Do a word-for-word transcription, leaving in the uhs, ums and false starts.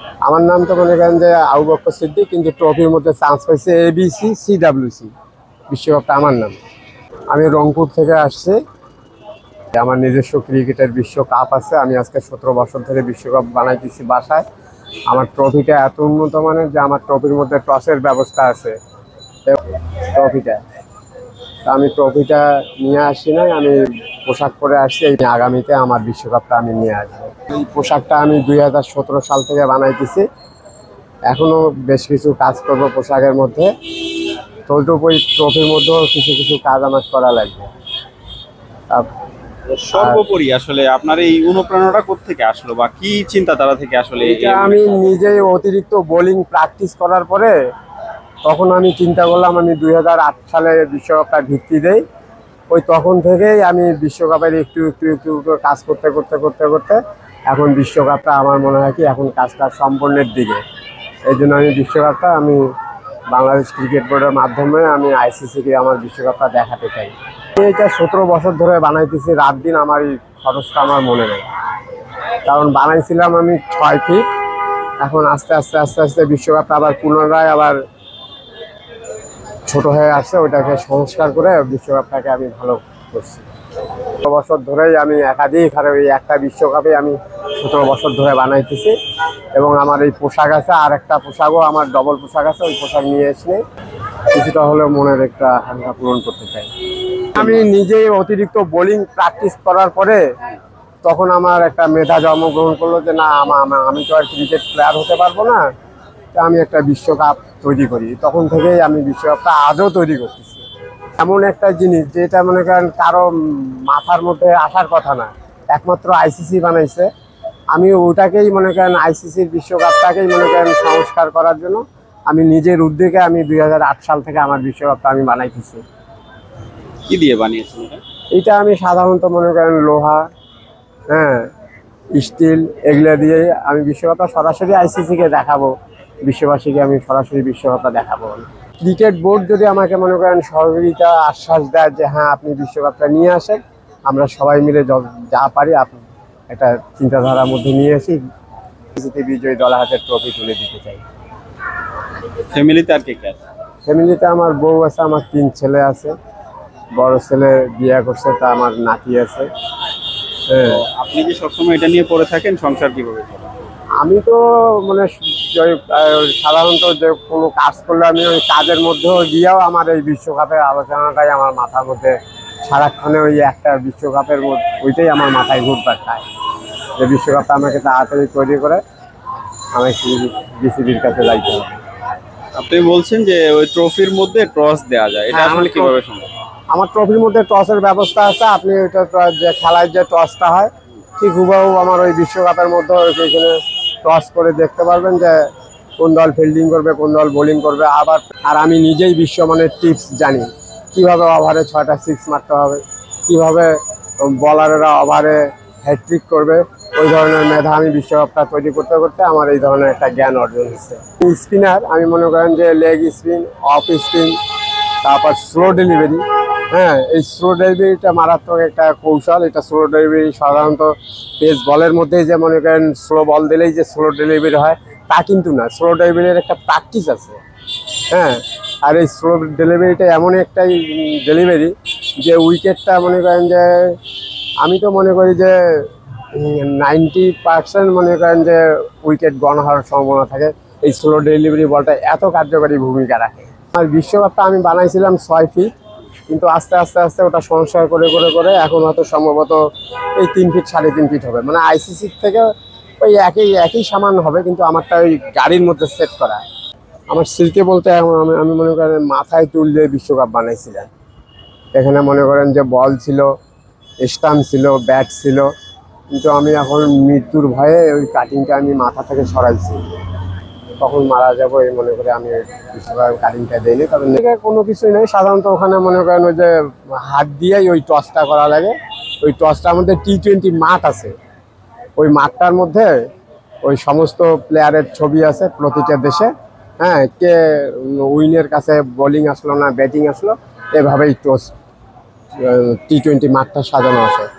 আমার নাম তো মনে করেন যে আবু বকর সিদ্দিক, কিন্তু ট্রফির মধ্যে চান্স পাইছে এবিসি সিডাব্লিউসি বিশ্বকাপটা আমার নাম। আমি রংপুর থেকে আসছি। আমার নিজস্ব ক্রিকেটের বিশ্বকাপ আছে। আমি আজকে সতেরো বছর ধরে বিশ্বকাপ বানাইতেছি বাসায়। আমার ট্রফিটা এত উন্নত মানের যে আমার ট্রফির মধ্যে টসের ব্যবস্থা আছে। ট্রফিটা আমি ট্রফিটা নিয়ে আসি নাই, আমি পোশাক পরে আসছি। এই আগামীতে আমার বিশ্বকাপটা আমি নিয়ে আসবো। এই পোশাকটা আমি দুই হাজার সতেরো সাল থেকে বানাইতেছি। এখনো বেশ কিছু কাজ করব পোশাকের মধ্যে। ততটুকুই ট্রফির মধ্যেও কিছু কিছু কাজ আমার করা লাগবে। সর্বোপরি আসলে আপনার এই অনুপ্রেরণাটা কোত্থেকে আসলো বা কি চিন্তাধারা থেকে আসলে? এটা আমি নিজেই অতিরিক্ত বোলিং প্র্যাকটিস করার পরে তখন আমি চিন্তা করলাম আমি দুই হাজার আট সালে বিশ্বকাপটা ভিত্তি দেই। ওই তখন থেকেই আমি বিশ্বকাপের একটু একটু একটু কাজ করতে করতে করতে করতে এখন বিশ্বকাপটা আমার মনে হয় কি এখন কাজটা সম্পূর্ণের দিকে। এই জন্য আমি বিশ্বকাপটা আমি বাংলাদেশ ক্রিকেট বোর্ডের মাধ্যমে আমি আইসিসিকে আমার বিশ্বকাপটা দেখাতে চাই। এটা সতেরো বছর ধরে বানাইতেছি, রাত দিন আমার এই খরচটা আমার মনে নেই। কারণ বানাইছিলাম আমি ছয় ফিট, এখন আস্তে আস্তে আস্তে আস্তে বিশ্বকাপটা আবার পুনরায় আবার ছোট হয়ে আসছে, ওইটাকে সংস্কার করে বিশ্বকাপটাকে আমি ভালো করছি। সতেরো বছর ধরেই আমি একাধিক আর ওই একটা বিশ্বকাপে আমি সতেরো বছর ধরে বানাইতেছি। এবং আমার এই পোশাক আছে, আর একটা পোশাকও আমার ডবল পোশাক আছে, ওই পোশাক নিয়ে এসে কিছুটা হলেও মনের একটা আকাঙ্ক্ষা পূরণ করতে চাই। আমি নিজেই অতিরিক্ত বোলিং প্র্যাকটিস করার পরে তখন আমার একটা মেধা জন্মগ্রহণ করলো যে না আমি তো আর ক্রিকেট প্লেয়ার হতে পারবো না, আমি একটা বিশ্বকাপ তৈরি করি। তখন থেকেই আমি বিশ্বকাপটা আজও তৈরি করতেছি। এমন একটা জিনিস যেটা মনে করেন কারো মাথার মধ্যে আসার কথা না, একমাত্র আইসিসি বানাইছে। আমি ওটাকেই মনে করেন আইসিসির বিশ্বকাপটাকেই মনে করেন সংস্কার করার জন্য আমি নিজের উদ্যোগে আমি দুই হাজার আট সাল থেকে আমার বিশ্বকাপটা আমি বানাইতেছি। কি দিয়ে বানিয়েছেন এটা? আমি সাধারণত মনে করেন লোহা, হ্যাঁ, স্টিল, এগুলো দিয়ে আমি বিশ্বকাপটা সরাসরি আইসিসিকে দেখাবো, বিশ্ববাসীকে আমি সরাসরি বিশ্বকাপটা দেখাবো। ক্রিকেট বোর্ড যদি আমাকে মনে করেন সহযোগিতা আশ্বাস দেয় যে হ্যাঁ আপনি বিশ্বকাপটা নিয়ে আসেন, আমরা সবাই মিলে যা পারি আপনি একটা চিন্তাধারার মধ্যে নিয়ে আসি, বিজয়ী দলের হাতে ট্রফি তুলে দিতে চাই। ফ্যামিলিতে আর কে কে আছে? ফ্যামিলিতে আমার বউ আছে, আমার তিন ছেলে আছে। বড় ছেলে বিয়ে করছে, তা আমার নাতি আছে। হ্যাঁ, আপনি যে সবসময় এটা নিয়ে পড়ে থাকেন, সংসার কিভাবে চলে? আমি তো মানে সাধারণত যে কোনো কাজ করলে আমি ওই কাজের মধ্যেও গিয়েও আমার এই বিশ্বকাপের আলোচনাটাই আমার মাথার মধ্যে সারাক্ষণে ওই একটা বিশ্বকাপের মধ্যে ওইটাই আমার মাথায় ঘুরপাক খায় যে বিশ্বকাপটা আমাকে তাড়াতাড়ি তৈরি করে আমি বিসিবির কাছে যাইতে হবে। আপনি বলছেন যে ওই ট্রফির মধ্যে টস দেওয়া যায়, এটা আসলে কিভাবে সম্ভব? আমার ট্রফির মধ্যে টসের ব্যবস্থা আছে। আপনি ওইটা যে খেলায় যে টসটা হয় ঠিক হুবহু আমার ওই বিশ্বকাপের মধ্যে ওইখানে টস করে দেখতে পারবেন যে কোন দল ফিল্ডিং করবে, কোন দল বোলিং করবে। আবার আর আমি নিজেই বিশ্বমানের টিপস জানি, কিভাবে ওভারে ছয়টা সিক্স মারতে হবে, কিভাবে বলারেরা ওভারে হ্যাট্রিক করবে। ওই ধরনের মেধা আমি বিশ্বকাপটা তৈরি করতে করতে আমার এই ধরনের একটা জ্ঞান অর্জন হচ্ছে। স্পিনার আমি মনে করেন যে লেগ স্পিন, অফ স্পিন, তারপর স্লো ডেলিভারি। হ্যাঁ, এই স্লো ডেলিভারিটা মারাত্মক একটা কৌশল। এটা স্লো ডেলিভারি সাধারণত পেস বলের মধ্যেই যে মনে করেন স্লো বল দিলেই যে স্লো ডেলিভারি হয় তা কিন্তু না, স্লো ডেলিভারির একটা প্র্যাকটিস আছে। হ্যাঁ, আর এই স্লো ডেলিভারিটা এমন একটাই ডেলিভারি যে উইকেটটা মনে করেন যে আমি তো মনে করি যে নাইনটি পার্সেন্ট মনে করেন যে উইকেট গণ হওয়ার সম্ভাবনা থাকে। এই স্লো ডেলিভারি বলটা এত কার্যকরী ভূমিকা রাখে। আমার বিশ্বকাপটা আমি বানাইছিলাম ছয় ফিট, কিন্তু আস্তে আস্তে আস্তে ওটা সংস্কার করে করে করে এখন হয়তো সম্ভবত এই তিন ফিট সাড়ে তিন ফিট হবে। মানে আইসিসির থেকে ওই একই একই সামান্য হবে, কিন্তু আমারটা ওই গাড়ির মধ্যে সেট করা। আমার স্মৃতি বলতে আমি আমি মনে করেন মাথায় তুল দিয়ে বিশ্বকাপ বানাইছিলাম। এখানে মনে করেন যে বল ছিল, স্টাম্প ছিল, ব্যাট ছিল, কিন্তু আমি এখন মৃত্যুর ভয়ে ওই কাটিংটা আমি মাথা থেকে সরাইছি। কখন মারা যাবো এই মনে করে আমি বিশ্বকাপ কাটিংটা দিইনি। তবে কোনো কিছুই নেই, সাধারণত ওখানে মনে করেন ওই যে হাত দিয়েই ওই টসটা করা লাগে। ওই টসটার মধ্যে টি টোয়েন্টি মাঠ আছে, ওই মাঠটার মধ্যে ওই সমস্ত প্লেয়ারের ছবি আছে প্রতিটা দেশে। হ্যাঁ, কে উইনের কাছে বোলিং আসলো না ব্যাটিং আসলো, এভাবেই টস টি টোয়েন্টি মাঠটা সাজানো আছে।